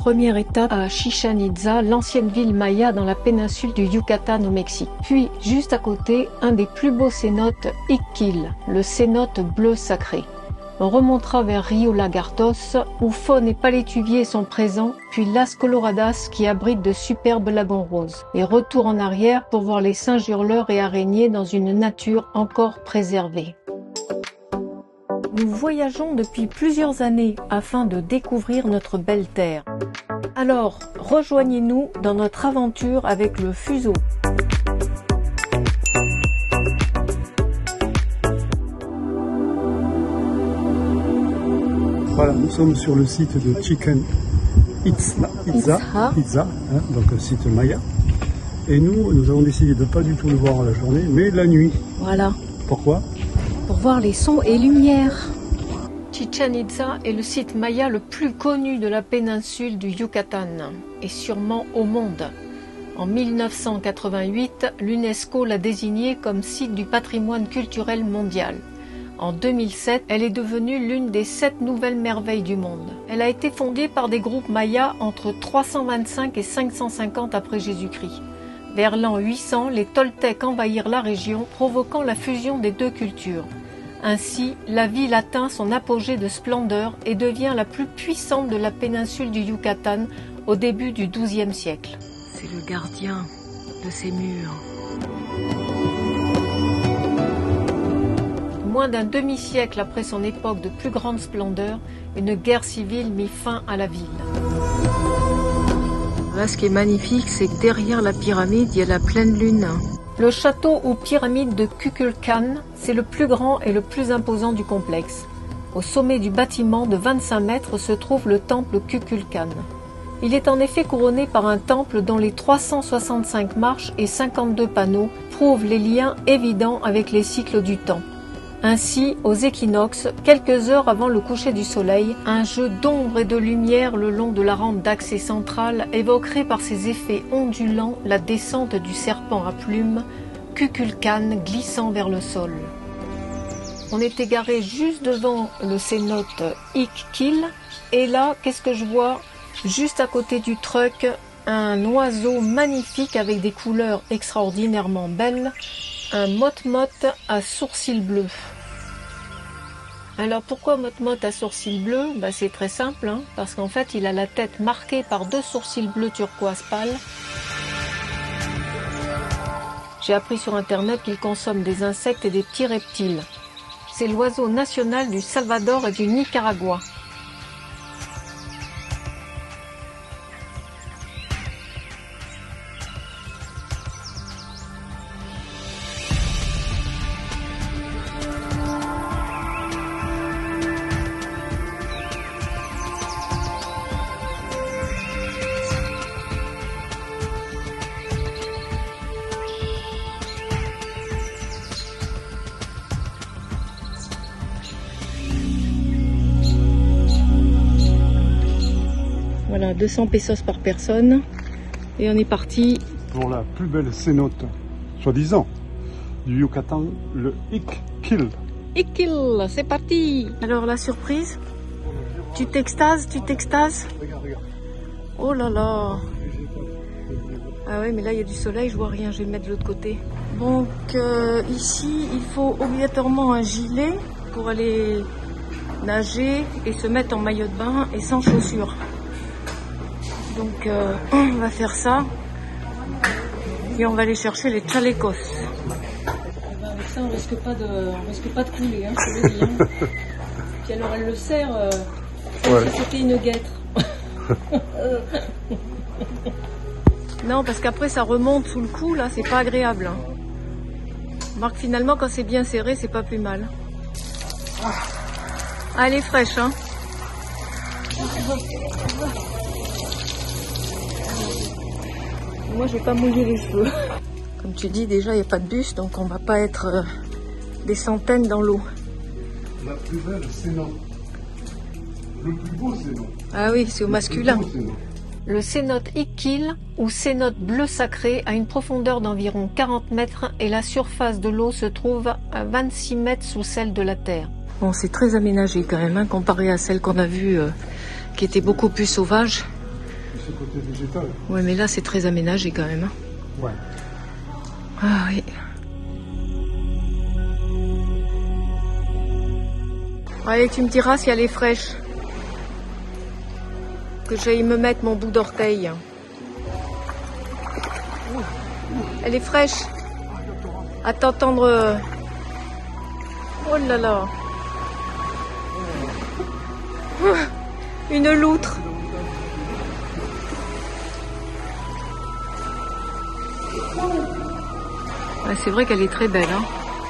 première étape à Chichén Itzá, l'ancienne ville maya dans la péninsule du Yucatan au Mexique. Puis, juste à côté, un des plus beaux cénotes Ixquil, le cénote bleu sacré. On remontera vers Rio Lagartos, où faune et palétuviers sont présents, puis Las Coloradas qui abrite de superbes lagons roses. Et retour en arrière pour voir les singes hurleurs et araignées dans une nature encore préservée. Nous voyageons depuis plusieurs années afin de découvrir notre belle terre. Alors, rejoignez-nous dans notre aventure avec le Fuso. Voilà, nous sommes sur le site de Chichén Itzá, donc le site maya. Et nous avons décidé de ne pas du tout le voir la journée, mais la nuit. Voilà. Pourquoi? Pour voir les sons et lumières. Chichén Itzá est le site maya le plus connu de la péninsule du Yucatan, et sûrement au monde. En 1988, l'UNESCO l'a désigné comme site du patrimoine culturel mondial. En 2007, elle est devenue l'une des 7 nouvelles merveilles du monde. Elle a été fondée par des groupes mayas entre 325 et 550 après Jésus-Christ. Vers l'an 800, les Toltecs envahirent la région, provoquant la fusion des deux cultures. Ainsi, la ville atteint son apogée de splendeur et devient la plus puissante de la péninsule du Yucatan au début du XIIe siècle. C'est le gardien de ces murs. Moins d'un demi-siècle après son époque de plus grande splendeur, une guerre civile mit fin à la ville. Là, ce qui est magnifique, c'est que derrière la pyramide, il y a la pleine lune. Le château ou pyramide de Kukulkan, c'est le plus grand et le plus imposant du complexe. Au sommet du bâtiment de 25 mètres se trouve le temple Kukulkan. Il est en effet couronné par un temple dont les 365 marches et 52 panneaux prouvent les liens évidents avec les cycles du temps. Ainsi, aux équinoxes, quelques heures avant le coucher du soleil, un jeu d'ombre et de lumière le long de la rampe d'accès centrale évoquerait par ses effets ondulants la descente du serpent à plumes, Kukulkan glissant vers le sol. On est égaré juste devant le cénote Ixquil, et là, qu'est-ce que je vois? Juste à côté du truck, un oiseau magnifique avec des couleurs extraordinairement belles, un motmote à sourcils bleus. Alors pourquoi motmote à sourcils bleus? C'est très simple, parce qu'en fait il a la tête marquée par 2 sourcils bleus turquoise pâle. J'ai appris sur internet qu'il consomme des insectes et des petits reptiles. C'est l'oiseau national du Salvador et du Nicaragua. Voilà, 200 pesos par personne. Et on est parti pour la plus belle cénote, soi-disant, du Yucatan, le Ixquil. Ixquil, c'est parti. Alors la surprise, tu t'extases, Regarde. Oh là là. Ah ouais, mais là il y a du soleil, je vois rien, je vais me mettre de l'autre côté. Donc ici, il faut obligatoirement un gilet pour aller nager et se mettre en maillot de bain et sans chaussures. Donc on va faire ça et on va aller chercher les chalecos. Avec ça on risque pas de couler, je le dis. Puis alors elle le serre comme si c'était une guêtre. Non, parce qu'après ça remonte sous le cou, là c'est pas agréable. Remarque, finalement quand c'est bien serré c'est pas plus mal. Ah, elle est fraîche, hein. Moi je vais pas mouiller les cheveux. Comme tu dis, déjà il n'y a pas de bus, donc on va pas être des centaines dans l'eau. La plus belle cénote. Le plus beau cénote. Ah oui, c'est au masculin. Le cénote Ixquil, ou cénote bleu sacré, a une profondeur d'environ 40 mètres et la surface de l'eau se trouve à 26 mètres sous celle de la terre. Bon, c'est très aménagé quand même, comparé à celle qu'on a vue qui était beaucoup plus sauvage. ce côté végétal. Ouais, mais là, c'est très aménagé quand même. Hein. Ouais. Ah oui. Allez, tu me diras si elle est fraîche. Que j'aille me mettre mon bout d'orteil. Elle est fraîche. À t'entendre. Oh là là. Une loutre. Ouais, c'est vrai qu'elle est très belle. Hein.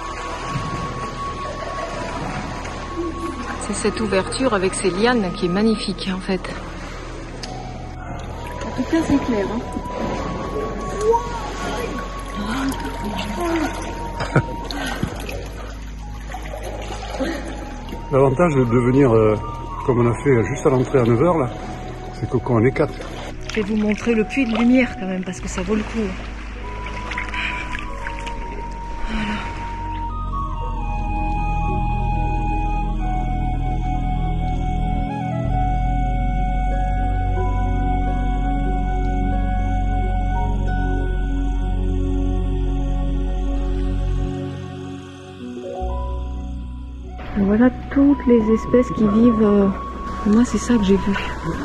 C'est cette ouverture avec ces lianes qui est magnifique en fait. En tout cas, c'est clair. Hein. L'avantage de venir, comme on a fait juste à l'entrée à 9h, là, c'est que quand on est 4. Je vais vous montrer le puits de lumière quand même, parce que ça vaut le coup. Voilà. Voilà toutes les espèces qui vivent. Moi, c'est ça que j'ai vu.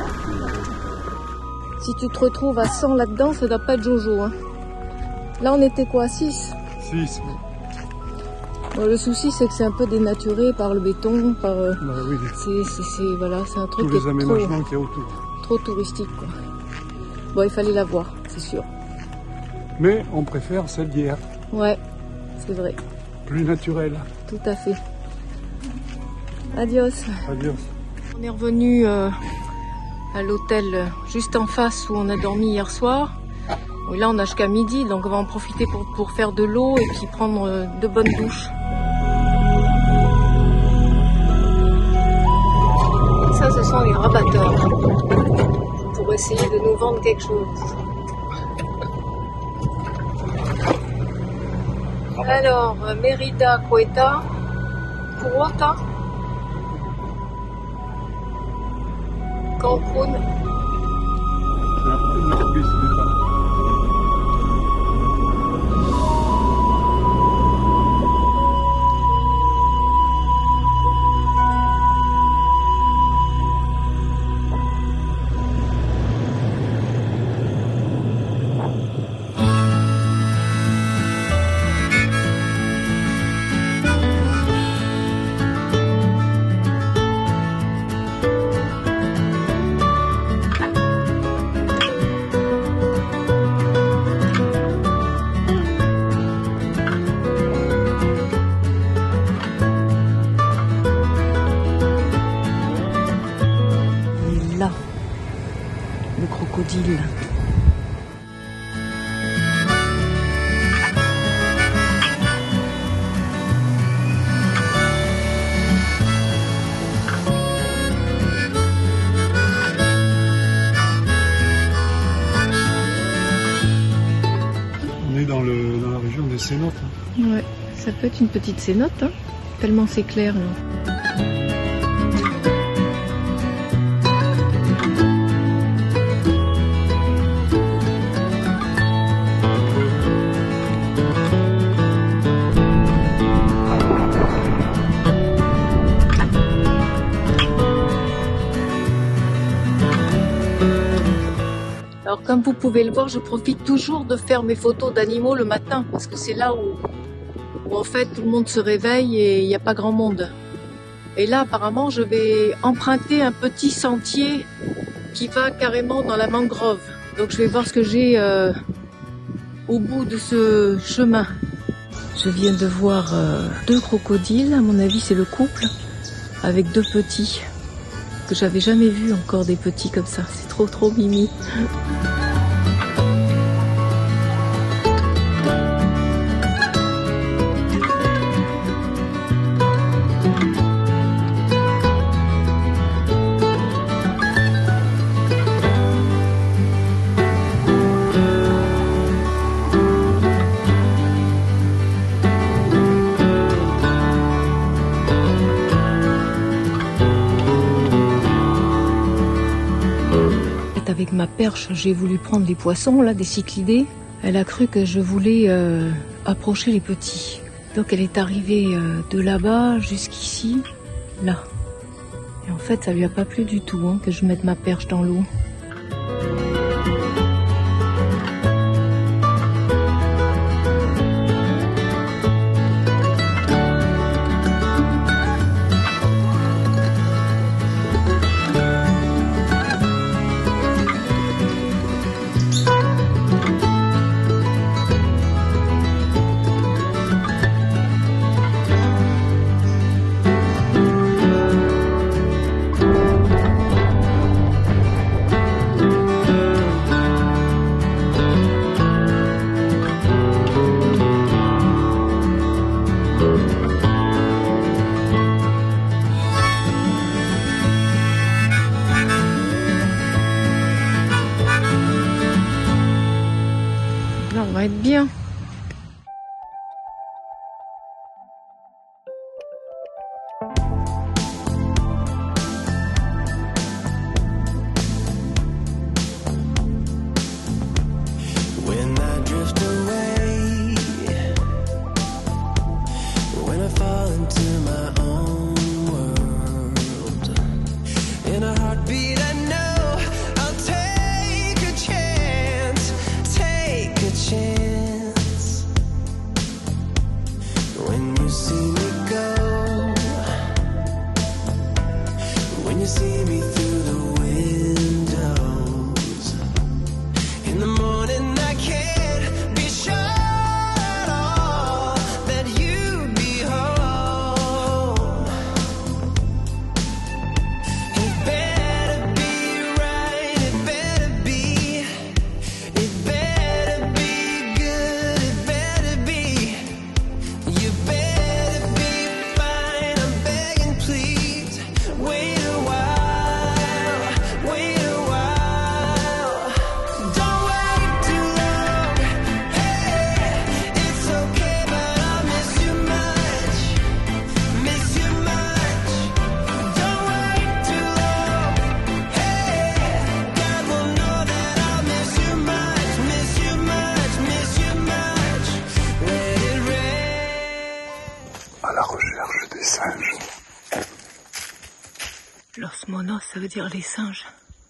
Si tu te retrouves à 100 là-dedans, ça doit pas être Jojo. Hein. Là, on était quoi, 6 6. Bon, le souci, c'est que c'est un peu dénaturé par le béton, par. Oui. Voilà, c'est un truc tous les aménagements qu'il y a autour. Trop touristique, quoi. Bon, il fallait la voir, c'est sûr. Mais on préfère celle d'hier. Ouais, c'est vrai. Plus naturelle. Tout à fait. Adios. Adios. On est revenu à l'hôtel juste en face où on a dormi hier soir. Et là, on a jusqu'à midi, donc on va en profiter pour faire de l'eau et puis prendre de bonnes douches. Ça, ce sont les rabatteurs pour essayer de nous vendre quelque chose. Alors, Mérida, Cueta, Cuota, Cancun. Le crocodile. On est dans la région des cénotes. Hein. Ouais, ça peut être une petite cénote, hein, tellement c'est clair. Là. Alors comme vous pouvez le voir, je profite toujours de faire mes photos d'animaux le matin parce que c'est là où en fait tout le monde se réveille et il n'y a pas grand monde. Et là apparemment je vais emprunter un petit sentier qui va carrément dans la mangrove. Donc je vais voir ce que j'ai au bout de ce chemin. Je viens de voir 2 crocodiles, à mon avis c'est le couple, avec 2 petits. Que j'avais jamais vu encore des petits comme ça, c'est trop mimi. Avec ma perche, j'ai voulu prendre les poissons, là, des cyclidés. Elle a cru que je voulais approcher les petits. Donc elle est arrivée de là-bas jusqu'ici, là. Et en fait, ça lui a pas plu du tout hein, que je mette ma perche dans l'eau. Là, on va être bien. When I drift away, when I fall into my own world, in a heartbeat I know I'll take a chance, take a chance. When you see me go, when you see me through the windows, in the morning I can't be sure at all that you'd be home. It better be right, it better be good, it better be. You better be fine, I'm begging please. Wait a while, wait a while. Don't wait too long, hey, it's okay but I miss you much, miss you much. Don't wait too long, hey, God will know that I'll miss you much, miss you much, miss you much. Let it rain. À la recherche des singes. Los monos, ça veut dire les singes.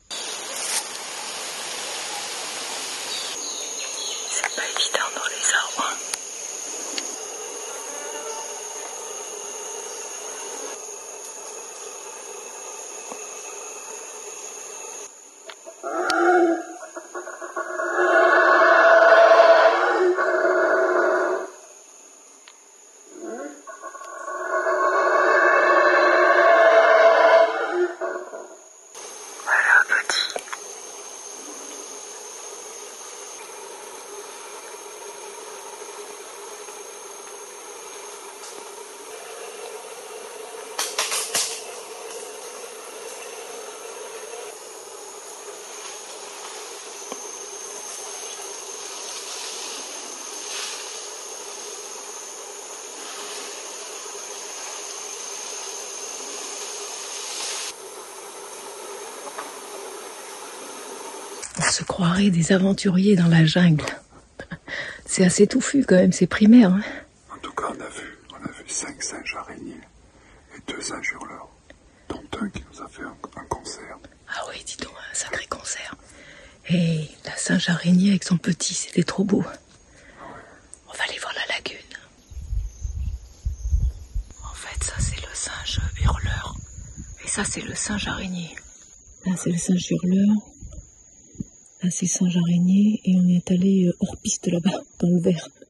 C'est pas évident dans les arbres. Voilà, petit. On se croirait des aventuriers dans la jungle. C'est assez touffu quand même, c'est primaire. Hein. En tout cas, on a vu 5 singes araignées et 2 singes hurleurs, dont un qui nous a fait un concert. Ah oui, dis donc, un sacré concert. Et la singe araignée avec son petit, c'était trop beau. On va aller voir la lagune. En fait, ça c'est le singe hurleur. Et ça c'est le singe araignée. Là c'est le singe hurleur. Là c'est singe araignée. Et on est allé hors piste là-bas, dans le vert.